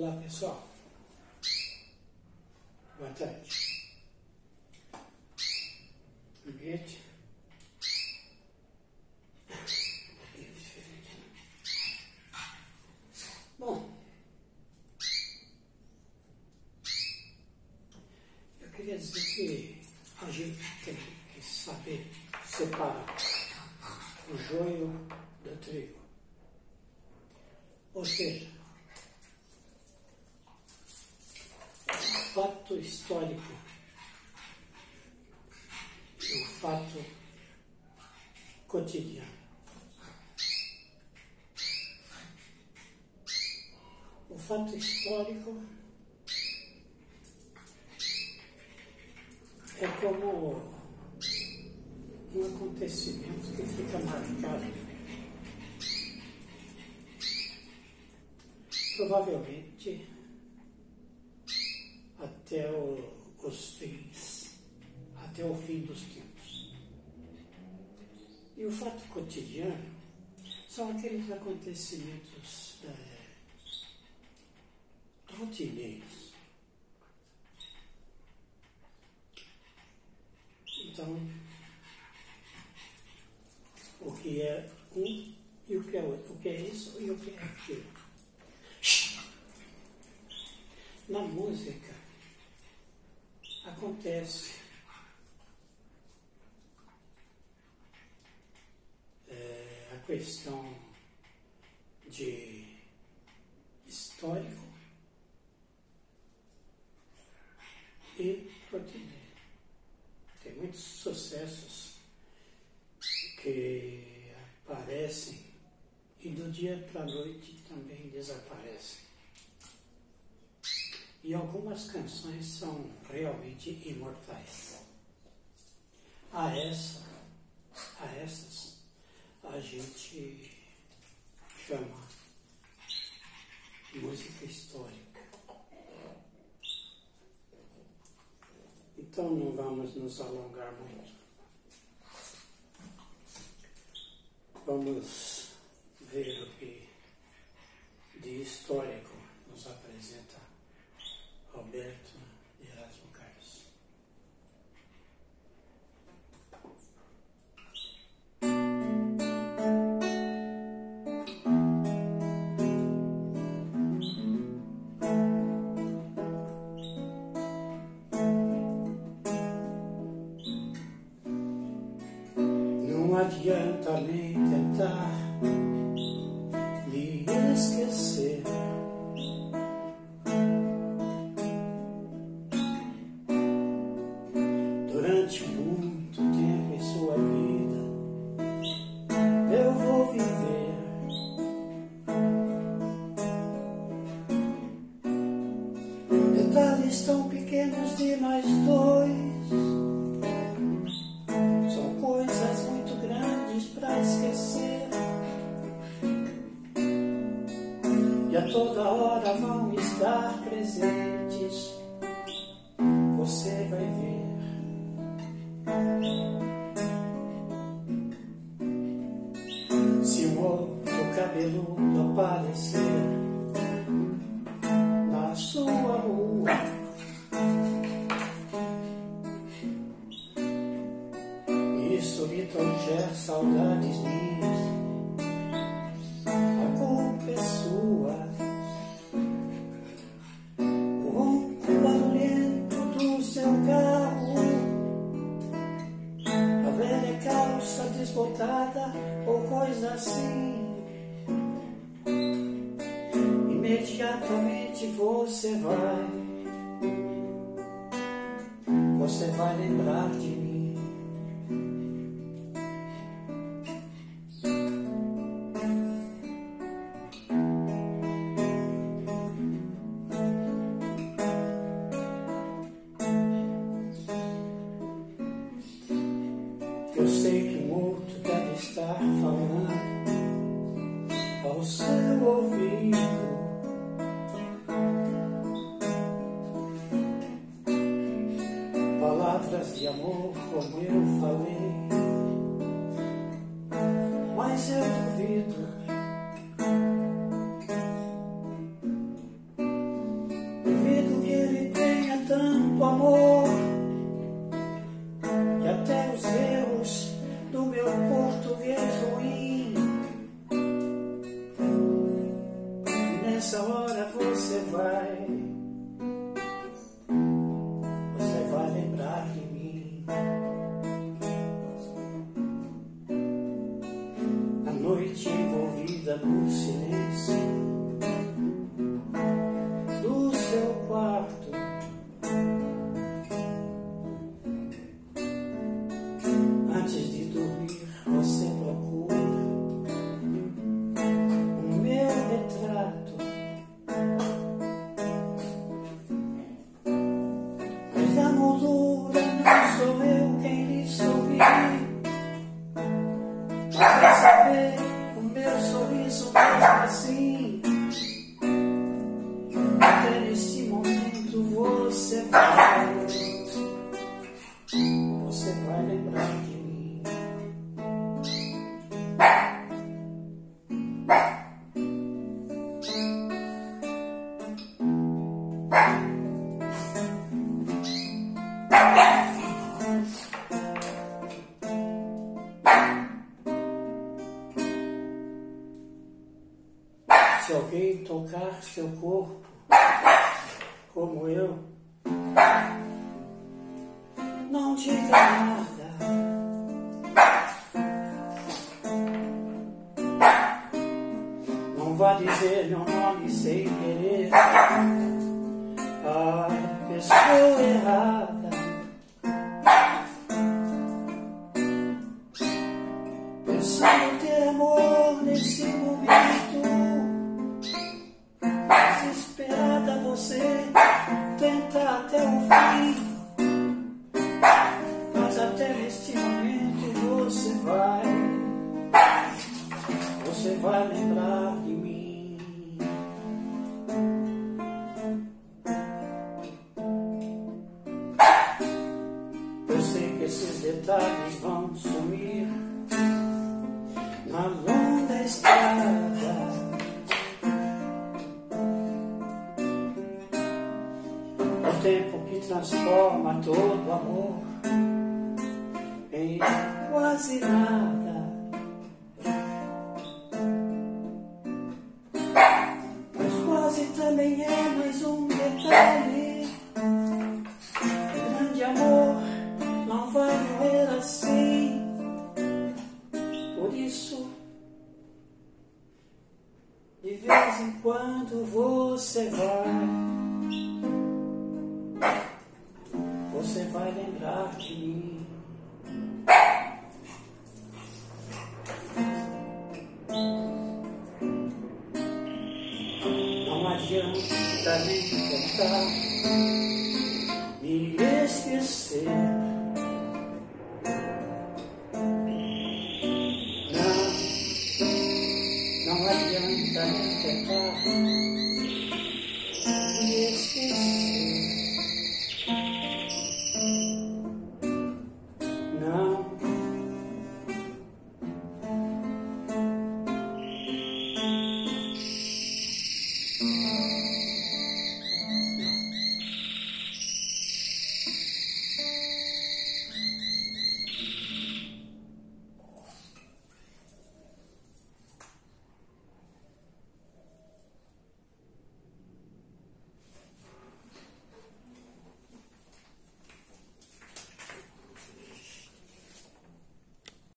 Olá pessoal, boa tarde. Ambiente é diferente, né? Bom, eu queria dizer que a gente tem que saber separar o joio do trigo. Ou seja, o fato histórico e o fato cotidiano. O fato histórico é como um acontecimento que fica marcado. Provavelmente até os fins, até o fim dos tempos. E o fato cotidiano são aqueles acontecimentos rotineiros. Então, o que é um e o que é outro, o que é isso e o que é aquilo. Na música acontece a questão de histórico e cotidiano. Tem muitos sucessos que aparecem e do dia para a noite também desaparecem. E algumas canções são realmente imortais. A essas a gente chama música histórica. Então não vamos nos alongar muito. Vamos ver o que de histórico nos apresenta Roberto Erasmo Carlos. Não adianta nem tentar me esquecer. Durante muito tempo em sua vida eu vou viver. Detalhes tão pequenos de nós dois são coisas muito grandes pra esquecer. E a toda hora vão estar presentes. Você vai ver. Se um outro cabeludo aparecer na sua rua, isso me trouxer saudades minhas, a culpa é sua. O ronco barulhento do seu carro, a velha calça desbotada ou coisa assim, imediatamente você vai lembrar de mim. Eu sei que um outro deve estar falando ao seu ouvido. Palavras de amor como eu falei, mas eu duvido. tanto amor, e até os erros do meu português ruim. E nessa hora você vai lembrar de mim. A noite envolvida no silêncio do seu quarto, antes de dormir você procura o meu retrato. Mas a moldura não sou eu quem lhe sorri, mas quer saber o meu sorriso mesmo assim. Até neste momento você vai lembrar de mim. Se alguém tocar seu corpo como eu, não diga nada. Não vá dizer meu nome sem querer a pessoa errada. Pensando ter amor nesse momento, desesperada você tenta até o fim. Mas até neste momento você vai lembrar de mim. Eu sei que esses detalhes vão sumir na longa estrada. O tempo que transforma todo amor em quase nada. Mas quase também é mais um detalhe. Grande amor não vai morrer assim. Por isso, de vez em quando você vai lembrar de mim. Não adianta nem tentar me esquecer. Não adianta nem tentar me esquecer.